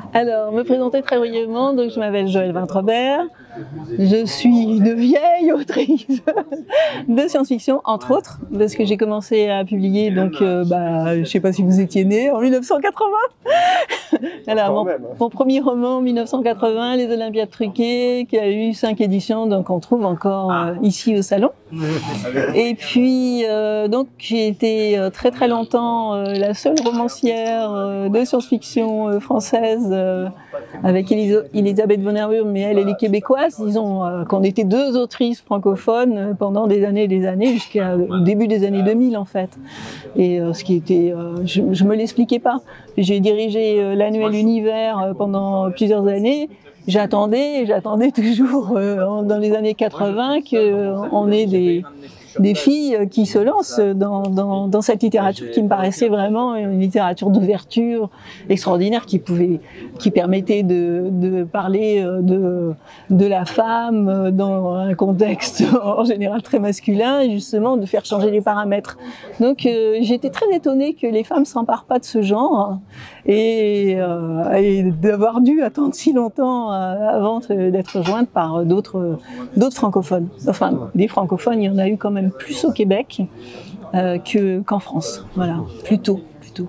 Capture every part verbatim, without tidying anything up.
Alors, me présenter très brièvement, donc je m'appelle Joëlle Vintrobert, je suis une vieille autrice de science-fiction, entre autres, parce que j'ai commencé à publier, donc, euh, bah, je ne sais pas si vous étiez nés, en mille neuf cent quatre-vingts. Alors, mon, mon premier roman, en mille neuf cent quatre-vingts, Les Olympiades truquées, qui a eu cinq éditions, donc on trouve encore euh, ici au salon. Et puis, euh, donc, j'ai été euh, très très longtemps euh, la seule romancière euh, de science-fiction euh, française euh, avec Elis Elisabeth von Herwurm, mais elle, elle est québécoise. Disons euh, qu'on était deux autrices francophones euh, pendant des années et des années, jusqu'au début des années deux mille en fait. Et euh, ce qui était, euh, je, je me l'expliquais pas. J'ai dirigé euh, l'annuel Univers euh, pendant plusieurs années. J'attendais, j'attendais toujours euh, dans les années quatre-vingts qu'on ait des, des filles qui se lancent dans, dans, dans cette littérature qui me paraissait vraiment une littérature d'ouverture extraordinaire qui pouvait, qui permettait de, de parler de, de la femme dans un contexte en général très masculin et justement de faire changer les paramètres. Donc euh, j'étais très étonnée que les femmes s'emparent pas de ce genre et, euh, et d'avoir dû attendre si longtemps avant d'être rejointe par d'autres d'autres francophones. Enfin, des francophones, il y en a eu quand même plus au Québec euh, que, qu'en France. Voilà, plutôt, plutôt.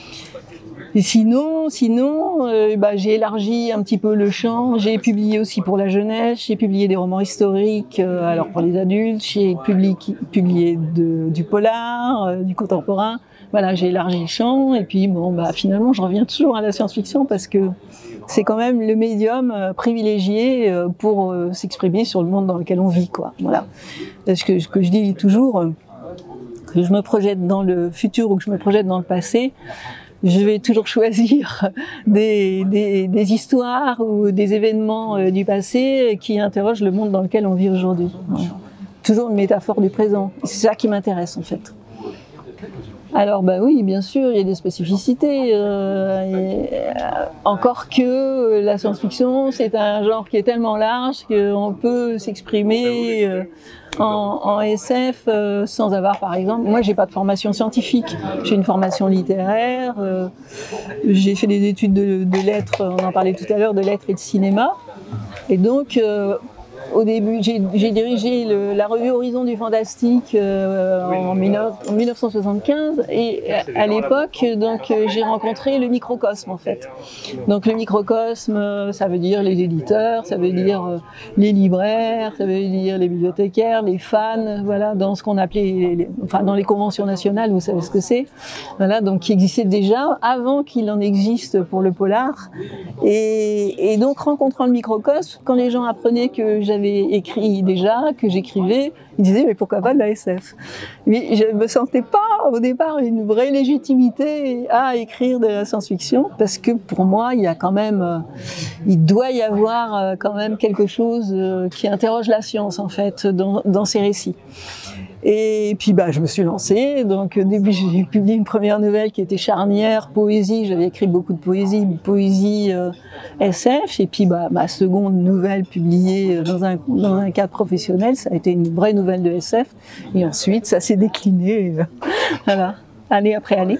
Et sinon, sinon euh, bah, j'ai élargi un petit peu le champ. J'ai publié aussi pour la jeunesse, j'ai publié des romans historiques, euh, alors pour les adultes, j'ai publié, publié de, du polar, euh, du contemporain. Voilà, j'ai élargi le champ et puis bon, bah, finalement, je reviens toujours à la science-fiction parce que c'est quand même le médium euh, privilégié euh, pour euh, s'exprimer sur le monde dans lequel on vit, quoi. Voilà. Parce que ce que je dis toujours, euh, que je me projette dans le futur ou que je me projette dans le passé, je vais toujours choisir des, des, des histoires ou des événements euh, du passé qui interrogent le monde dans lequel on vit aujourd'hui. Voilà. Toujours une métaphore du présent. C'est ça qui m'intéresse en fait. Alors bah oui, bien sûr, il y a des spécificités. Euh, et, euh, encore que la science-fiction, c'est un genre qui est tellement large qu'on peut s'exprimer euh, en, en S F euh, sans avoir, par exemple, moi j'ai pas de formation scientifique, j'ai une formation littéraire, euh, j'ai fait des études de, de lettres, on en parlait tout à l'heure, de lettres et de cinéma, et donc euh, au début, j'ai dirigé le, la revue Horizon du Fantastique euh, en, mille neuf cent soixante-quinze et à, à l'époque, donc j'ai rencontré le microcosme en fait. Donc le microcosme, ça veut dire les éditeurs, ça veut dire euh, les libraires, ça veut dire les bibliothécaires, les fans, voilà, dans ce qu'on appelait, les, les, enfin dans les conventions nationales, vous savez ce que c'est, voilà, donc qui existait déjà avant qu'il en existe pour le polar. Et, et donc rencontrant le microcosme, quand les gens apprenaient que j'avais écrit déjà, que j'écrivais, ils disaient mais pourquoi pas de la S F? Mais je me sentais pas au départ une vraie légitimité à écrire de la science-fiction parce que pour moi il y a quand même, il doit y avoir quand même quelque chose qui interroge la science en fait dans, dans ces récits. Et puis bah je me suis lancée, donc au début j'ai publié une première nouvelle qui était charnière, poésie, j'avais écrit beaucoup de poésie, poésie euh, S F, et puis bah ma seconde nouvelle publiée dans un, dans un cadre professionnel, ça a été une vraie nouvelle de S F, et ensuite ça s'est décliné, euh, voilà, année après année.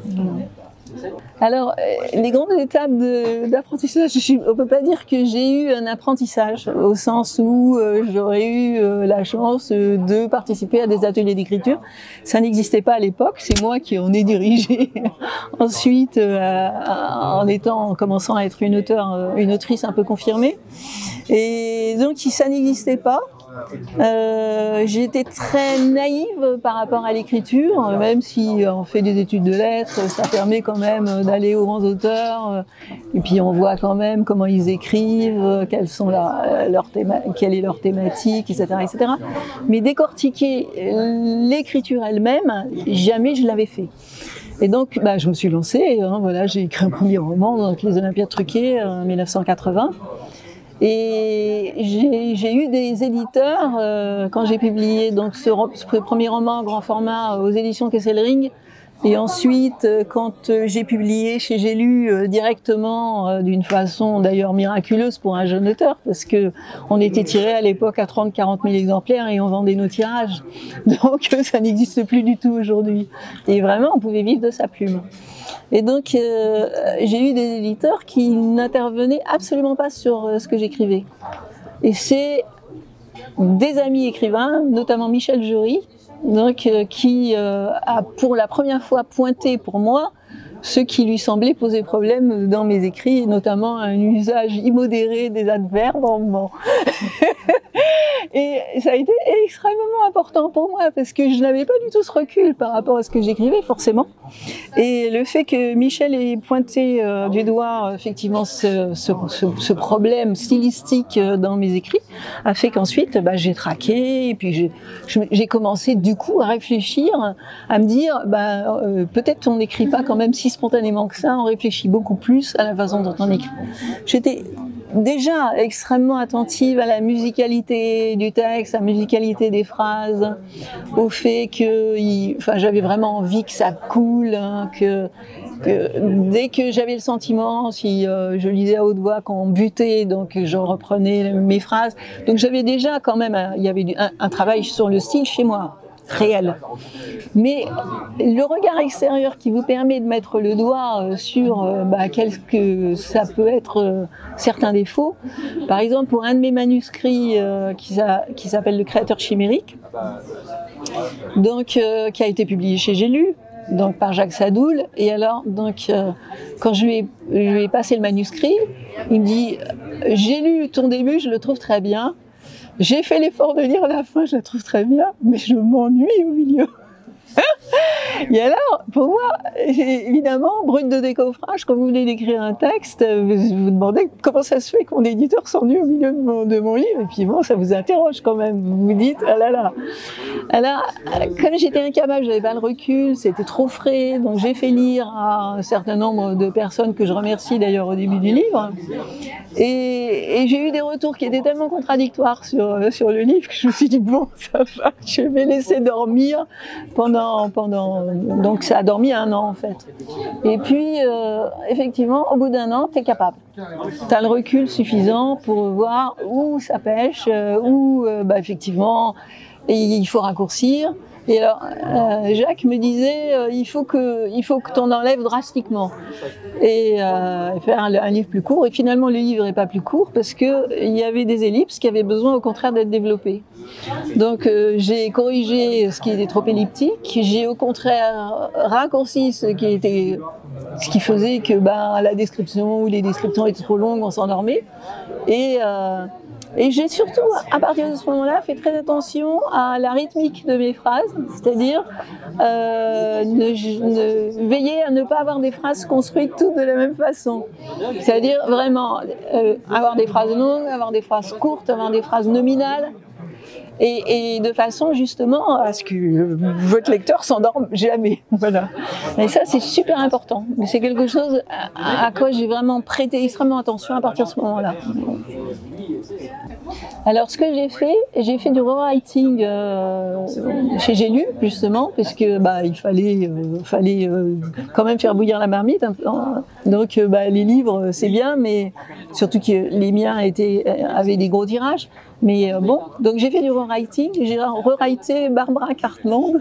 Alors, les grandes étapes d'apprentissage, on ne peut pas dire que j'ai eu un apprentissage, au sens où euh, j'aurais eu euh, la chance euh, de participer à des ateliers d'écriture. Ça n'existait pas à l'époque, c'est moi qui en ai dirigé ensuite, euh, en étant, en commençant à être une auteure, une autrice un peu confirmée. Et donc, si ça n'existait pas, Euh, j'étais très naïve par rapport à l'écriture, même si on fait des études de lettres, ça permet quand même d'aller aux grands auteurs, et puis on voit quand même comment ils écrivent, quelles sont leur, leur théma, quelle est leur thématique, et cetera, et cetera. Mais décortiquer l'écriture elle-même, jamais je l'avais fait. Et donc, bah, je me suis lancée, hein, voilà, j'ai écrit un premier roman, donc Les Olympiades truquées, en mille neuf cent quatre-vingts. Et j'ai eu des éditeurs, euh, quand j'ai publié donc ce, ce premier roman en grand format aux éditions Kesselring, Et ensuite, quand j'ai publié chez J'ai lu directement, d'une façon d'ailleurs miraculeuse pour un jeune auteur, parce que on était tiré à l'époque à trente à quarante mille exemplaires et on vendait nos tirages. Donc ça n'existe plus du tout aujourd'hui. Et vraiment, on pouvait vivre de sa plume. Et donc, euh, j'ai eu des éditeurs qui n'intervenaient absolument pas sur euh, ce que j'écrivais. Et c'est des amis écrivains, notamment Michel Jory, donc, euh, qui euh, a pour la première fois pointé pour moi ce qui lui semblait poser problème dans mes écrits, et notamment un usage immodéré des adverbes en moment. Et ça a été extrêmement important pour moi, parce que je n'avais pas du tout ce recul par rapport à ce que j'écrivais, forcément. Et le fait que Michel ait pointé euh, du doigt, effectivement, ce, ce, ce, ce problème stylistique dans mes écrits, a fait qu'ensuite, bah, j'ai traqué, et puis j'ai commencé, du coup, à réfléchir, à me dire, bah, euh, peut-être on n'écrit pas quand même si spontanément que ça, on réfléchit beaucoup plus à la façon dont on écrit. J'étais déjà extrêmement attentive à la musicalité du texte, à la musicalité des phrases, au fait que il, enfin, j'avais vraiment envie que ça coule, hein, que, que dès que j'avais le sentiment, si euh, je lisais à haute voix qu'on butait, donc je reprenais mes phrases. Donc j'avais déjà quand même, il y avait un, un travail sur le style chez moi, réel. Mais le regard extérieur qui vous permet de mettre le doigt sur euh, bah, quel que ça peut être euh, certains défauts. Par exemple, pour un de mes manuscrits euh, qui, qui s'appelle Le Créateur chimérique, donc euh, qui a été publié chez J'ai lu, donc par Jacques Sadoul. Et alors, donc, euh, quand je lui, ai, je lui ai passé le manuscrit, il me dit « J'ai lu ton début, je le trouve très bien. J'ai fait l'effort de lire la fin, je la trouve très bien, mais je m'ennuie au milieu. » Et alors, pour moi, évidemment, brut de décoffrage, quand vous venez d'écrire un texte, vous vous demandez comment ça se fait que mon éditeur s'ennuie au milieu de mon, de mon livre, et puis bon, ça vous interroge quand même. Vous vous dites, ah là là. Alors, comme j'étais incapable, je n'avais pas le recul, c'était trop frais, donc j'ai fait lire à un certain nombre de personnes que je remercie d'ailleurs au début du livre, et, et j'ai eu des retours qui étaient tellement contradictoires sur, sur le livre que je me suis dit, bon, ça va, je vais laisser dormir pendant pendant donc ça a dormi un an en fait. Et puis euh, effectivement au bout d'un an tu es capable, tu as le recul suffisant pour voir où ça pêche, euh, où euh, bah, effectivement il faut raccourcir. Et alors euh, Jacques me disait euh, il faut que il faut que tu en enlèves drastiquement et euh, faire un, un livre plus court. Et finalement le livre n'est pas plus court parce que il y avait des ellipses qui avaient besoin au contraire d'être développées. Donc euh, j'ai corrigé ce qui était trop elliptique, j'ai au contraire raccourci ce qui était ce qui faisait que bah, la description ou les descriptions étaient trop longues, on s'endormait. Et euh, Et j'ai surtout, à partir de ce moment-là, fait très attention à la rythmique de mes phrases, c'est-à-dire euh, ne, ne, veiller à ne pas avoir des phrases construites toutes de la même façon. C'est-à-dire vraiment euh, avoir des phrases longues, avoir des phrases courtes, avoir des phrases nominales. Et, et de façon justement à ce que votre lecteur s'endorme jamais. Voilà. Et ça c'est super important. Mais c'est quelque chose à, à quoi j'ai vraiment prêté extrêmement attention à partir de ce moment-là. Alors ce que j'ai fait, j'ai fait du rewriting euh, chez J'ai lu justement, puisque bah, il fallait, euh, fallait euh, quand même faire bouillir la marmite. Hein. Donc euh, bah, les livres c'est bien, mais surtout que les miens étaient, avaient des gros tirages. Mais euh, bon, donc j'ai fait du rewriting, j'ai rewrité Barbara Cartland.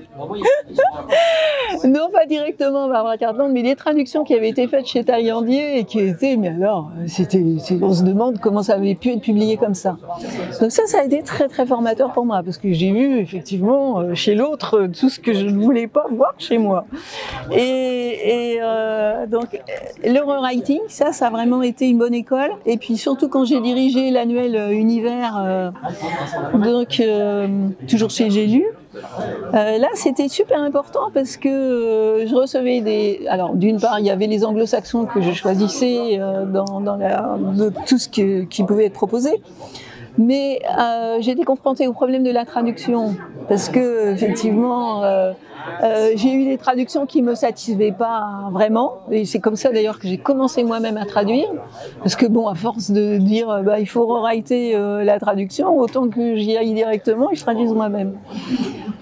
Non pas directement Barbara Cartland, mais des traductions qui avaient été faites chez Taillandier et qui étaient, mais alors, c'était, on se demande comment ça avait pu être publié comme ça. Donc ça, ça a été très très formateur pour moi, parce que j'ai vu effectivement chez l'autre tout ce que je ne voulais pas voir chez moi. Et, et euh, donc le rewriting, ça, ça a vraiment été une bonne école. Et puis surtout quand j'ai dirigé l'annuel Univers, euh, donc euh, toujours chez J'ai lu, Euh, là, c'était super important parce que euh, je recevais des... Alors, d'une part, il y avait les anglo-saxons que je choisissais euh, dans, dans la, de tout ce qui, qui pouvait être proposé. Mais euh, j'étais confrontée au problème de la traduction parce que, effectivement, euh, euh, j'ai eu des traductions qui ne me satisfaisaient pas vraiment. Et c'est comme ça, d'ailleurs, que j'ai commencé moi-même à traduire. Parce que, bon, à force de dire bah, il faut rewriter euh, la traduction, autant que j'y aille directement et je traduise moi-même.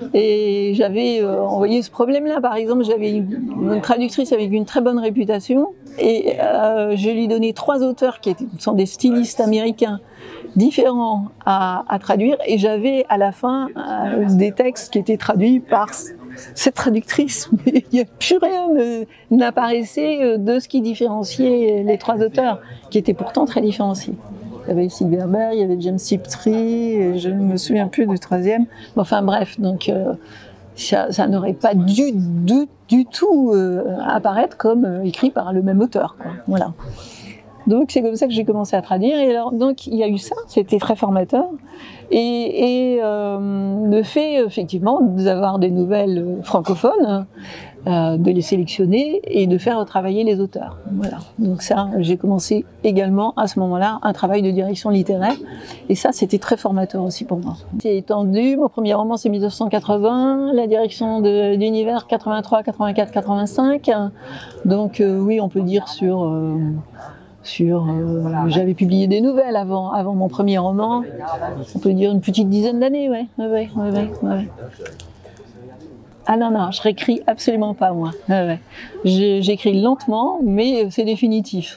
Et j'avais euh, envoyé ce problème-là. Par exemple, j'avais une, une traductrice avec une très bonne réputation et euh, je lui donnais trois auteurs qui étaient, sont des stylistes américains différents à, à traduire et j'avais à la fin euh, des textes qui étaient traduits par cette traductrice, mais il n'y a plus rien n'apparaissait de ce qui différenciait les trois auteurs, qui étaient pourtant très différenciés. Il y avait Sylvia Behr, il y avait James Tiptree, et je ne me souviens plus du troisième. Enfin bref, donc euh, ça, ça n'aurait pas dû du, du tout euh, apparaître comme euh, écrit par le même auteur, quoi. Voilà. Donc c'est comme ça que j'ai commencé à traduire. Et alors donc il y a eu ça, c'était très formateur. Et, et euh, le fait effectivement d'avoir des nouvelles francophones, euh, de les sélectionner et de faire travailler les auteurs. Voilà. Donc ça, j'ai commencé également à ce moment-là un travail de direction littéraire. Et ça, c'était très formateur aussi pour moi. C'est étendu. Mon premier roman, c'est mille neuf cent quatre-vingts. La direction de l'univers, quatre-vingt-trois, quatre-vingt-quatre, quatre-vingt-cinq. Donc euh, oui, on peut dire sur... Euh, Sur, euh, j'avais publié des nouvelles avant, avant mon premier roman. On peut dire une petite dizaine d'années, ouais, ouais, ouais, ouais, ouais. Ah non, non, je réécris absolument pas, moi. Ouais, ouais. J'écris lentement, mais c'est définitif.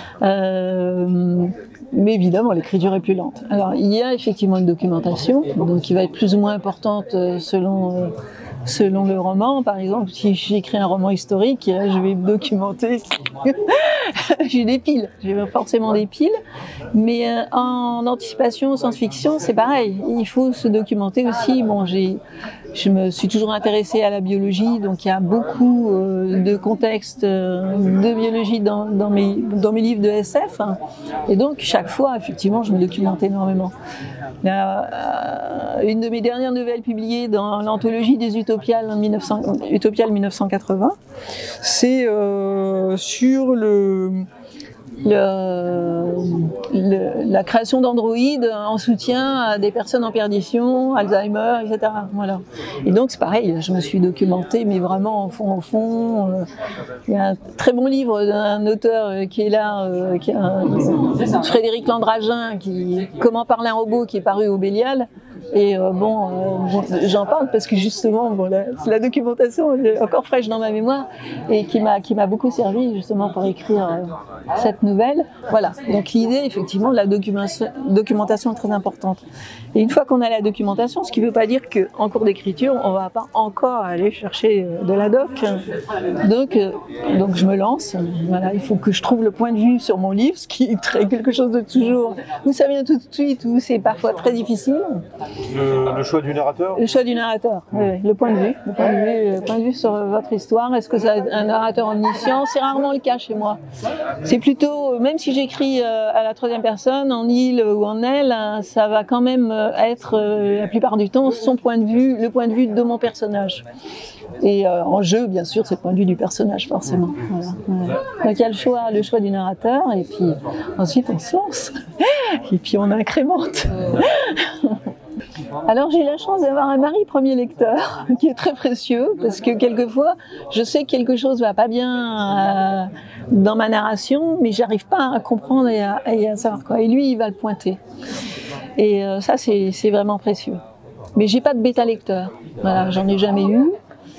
Euh, mais évidemment, l'écriture est plus lente. Alors, il y a effectivement une documentation, donc qui va être plus ou moins importante selon... Euh, selon le roman. Par exemple, si j'écris un roman historique, là, je vais me documenter. J'ai des piles, j'ai forcément des piles. Mais euh, en anticipation, science-fiction, c'est pareil. Il faut se documenter aussi. Bon, j'ai, je me suis toujours intéressée à la biologie, donc il y a beaucoup euh, de contextes euh, de biologie dans, dans, mes, dans mes livres de S F. Hein. Et donc, chaque fois, effectivement, je me documente énormément. Là, euh, une de mes dernières nouvelles publiées dans l'anthologie des Utopiales en mille neuf cents, Utopiales mille neuf cent quatre-vingts, c'est euh, sur le, le, le, la création d'androïdes en soutien à des personnes en perdition, Alzheimer, et cetera. Voilà. Et donc c'est pareil, je me suis documentée, mais vraiment au fond, au fond. Euh, il y a un très bon livre d'un auteur qui est là, euh, qui est un, Frédéric Landragin, qui Comment parler un robot, qui est paru au Bélial. Et euh, bon, euh, j'en parle parce que justement, bon, la, la documentation est encore fraîche dans ma mémoire et qui m'a qui m'a beaucoup servi justement pour écrire euh, cette nouvelle. Voilà. Donc l'idée, effectivement, de la documentation, documentation est très importante. Et une fois qu'on a la documentation, ce qui ne veut pas dire qu'en cours d'écriture, on ne va pas encore aller chercher de la doc. Donc, euh, donc je me lance. Voilà. Il faut que je trouve le point de vue sur mon livre, ce qui est très, quelque chose de toujours où ça vient tout de suite, où c'est parfois très difficile. Le, le choix du narrateur Le choix du narrateur, oui, le point de vue. Le point de vue, le point de vue sur votre histoire. Est-ce que c'est un narrateur omniscient? C'est rarement le cas chez moi. C'est plutôt, même si j'écris à la troisième personne, en il ou en elle, ça va quand même être, la plupart du temps, son point de vue, le point de vue de mon personnage. Et euh, en jeu, bien sûr, c'est le point de vue du personnage, forcément. Voilà, voilà. Donc il y a le choix, le choix du narrateur, et puis ensuite on se lance, et puis on incrémente. Alors j'ai la chance d'avoir un mari premier lecteur qui est très précieux parce que quelquefois je sais que quelque chose va pas bien euh, dans ma narration mais j'arrive pas à comprendre et à, et à savoir quoi. Et lui il va le pointer. Et euh, ça c'est c'est vraiment précieux. Mais j'ai pas de bêta lecteur. Voilà, j'en ai jamais eu.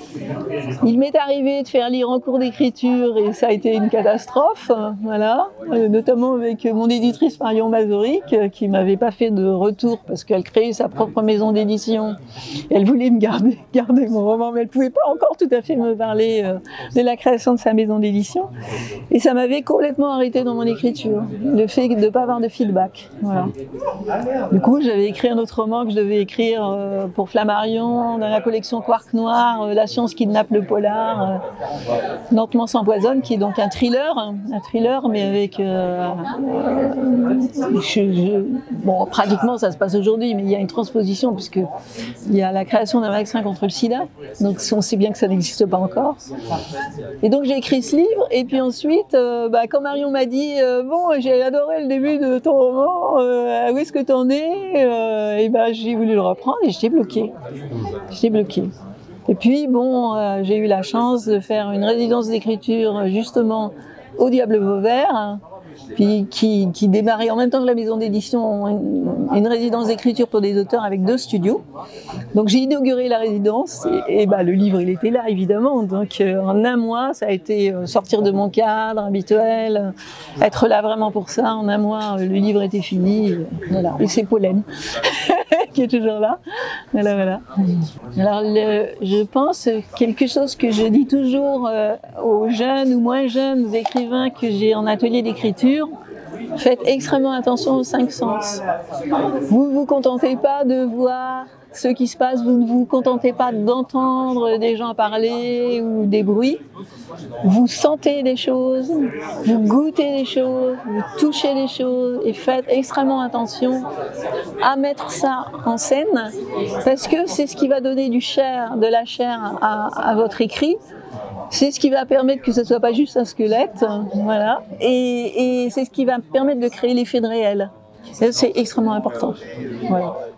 Il m'est arrivé de faire lire en cours d'écriture et ça a été une catastrophe, voilà, euh, notamment avec mon éditrice Marion Mazoric qui m'avait pas fait de retour parce qu'elle créait sa propre maison d'édition. Elle voulait me garder, garder mon roman, mais elle pouvait pas encore tout à fait me parler euh, de la création de sa maison d'édition. Et ça m'avait complètement arrêté dans mon écriture, le fait de ne pas avoir de feedback. Voilà. Du coup, j'avais écrit un autre roman que je devais écrire euh, pour Flammarion dans la collection Quark Noir, euh, La science kidnappe le polar, euh, Lentement s'empoisonne, qui est donc un thriller, un thriller, mais avec, euh, euh, je, je, bon, pratiquement ça se passe aujourd'hui, mais il y a une transposition puisque il y a la création d'un vaccin contre le sida, donc on sait bien que ça n'existe pas encore. Et donc j'ai écrit ce livre, et puis ensuite, euh, bah, quand Marion m'a dit, euh, bon, j'ai adoré le début de ton roman, euh, où est-ce que t'en es, euh, et bah, j'ai voulu le reprendre et j'étais bloquée, j'étais bloquée. Et puis, bon, euh, j'ai eu la chance de faire une résidence d'écriture justement au Diable Vauvert. puis qui, qui démarrait en même temps que la maison d'édition une, une résidence d'écriture pour des auteurs avec deux studios. Donc j'ai inauguré la résidence et, et bah, le livre il était là évidemment. Donc euh, en un mois ça a été euh, sortir de mon cadre habituel, euh, être là vraiment pour ça. En un mois euh, le livre était fini. Euh, voilà. Et c'est Pollen qui est toujours là. Voilà, voilà. Alors le, je pense quelque chose que je dis toujours euh, aux jeunes ou moins jeunes écrivains que j'ai en atelier d'écriture, faites extrêmement attention aux cinq sens. Vous ne vous contentez pas de voir ce qui se passe, vous ne vous contentez pas d'entendre des gens parler ou des bruits. Vous sentez des choses, vous goûtez des choses, vous touchez des choses et faites extrêmement attention à mettre ça en scène parce que c'est ce qui va donner du chair, de la chair à, à votre écrit. C'est ce qui va permettre que ce ne soit pas juste un squelette, voilà, et, et c'est ce qui va permettre de créer l'effet de réel. C'est extrêmement important. Voilà.